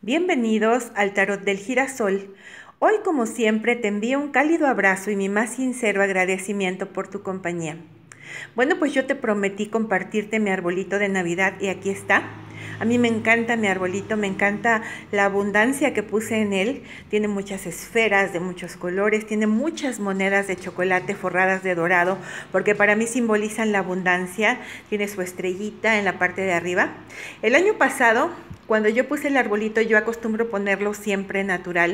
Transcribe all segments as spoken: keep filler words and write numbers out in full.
Bienvenidos al Tarot del Girasol. Hoy, como siempre, te envío un cálido abrazo y mi más sincero agradecimiento por tu compañía. Bueno, pues yo te prometí compartirte mi arbolito de Navidad y aquí está. A mí me encanta mi arbolito, me encanta la abundancia que puse en él. Tiene muchas esferas de muchos colores, tiene muchas monedas de chocolate forradas de dorado, porque para mí simbolizan la abundancia. Tiene su estrellita en la parte de arriba. El año pasado, cuando yo puse el arbolito, yo acostumbro ponerlo siempre natural.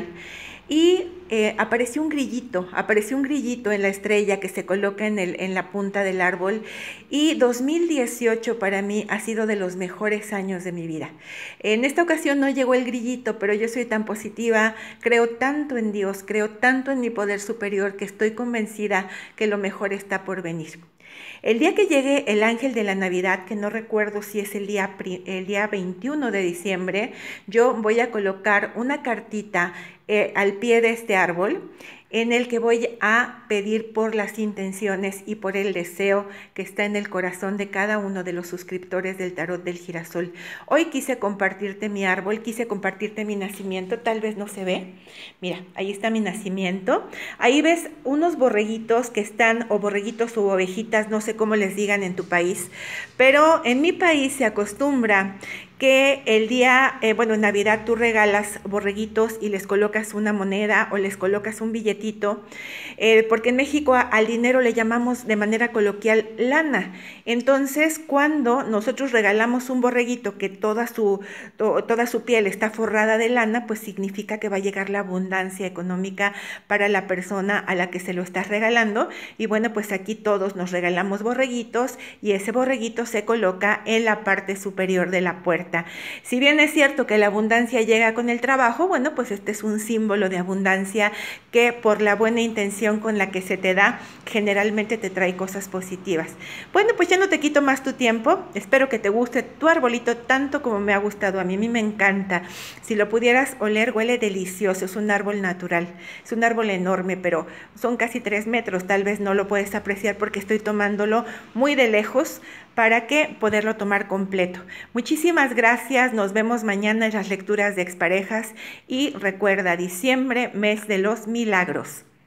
Y eh, apareció un grillito, apareció un grillito en la estrella que se coloca en, el, en la punta del árbol. Y dos mil dieciocho para mí ha sido de los mejores años de mi vida. En esta ocasión no llegó el grillito, pero yo soy tan positiva, creo tanto en Dios, creo tanto en mi poder superior, que estoy convencida que lo mejor está por venir. El día que llegue el ángel de la Navidad, que no recuerdo si es el día, el día veintiuno de diciembre, yo voy a colocar una cartita eh, al pie de este árbol, en el que voy a pedir por las intenciones y por el deseo que está en el corazón de cada uno de los suscriptores del Tarot del Girasol. Hoy quise compartirte mi árbol, quise compartirte mi nacimiento, tal vez no se ve. Mira, ahí está mi nacimiento. Ahí ves unos borreguitos que están, o borreguitos o ovejitas, no sé cómo les digan en tu país, pero en mi país se acostumbra que el día, eh, bueno, en Navidad tú regalas borreguitos y les colocas una moneda o les colocas un billetito, eh, porque en México a, al dinero le llamamos de manera coloquial lana. Entonces, cuando nosotros regalamos un borreguito que toda su, to, toda su piel está forrada de lana, pues significa que va a llegar la abundancia económica para la persona a la que se lo estás regalando. Y bueno, pues aquí todos nos regalamos borreguitos y ese borreguito se coloca en la parte superior de la puerta. Si bien es cierto que la abundancia llega con el trabajo, bueno, pues este es un símbolo de abundancia que por la buena intención con la que se te da, generalmente te trae cosas positivas. Bueno, pues ya no te quito más tu tiempo. Espero que te guste tu arbolito tanto como me ha gustado a mí. A mí me encanta. Si lo pudieras oler, huele delicioso. Es un árbol natural. Es un árbol enorme, pero son casi tres metros. Tal vez no lo puedes apreciar porque estoy tomándolo muy de lejos para que poderlo tomar completo. Muchísimas gracias, nos vemos mañana en las lecturas de exparejas y recuerda, diciembre, mes de los milagros.